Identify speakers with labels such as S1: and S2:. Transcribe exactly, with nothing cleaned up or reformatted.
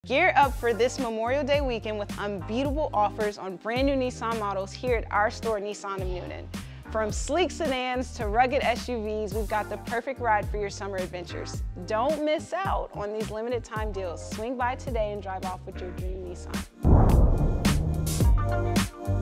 S1: Gear up for this Memorial Day weekend with unbeatable offers on brand new Nissan models here at our store, Nissan of Newnan. From sleek sedans to rugged S U Vs, we've got the perfect ride for your summer adventures. Don't miss out on these limited time deals. Swing by today and drive off with your dream Nissan.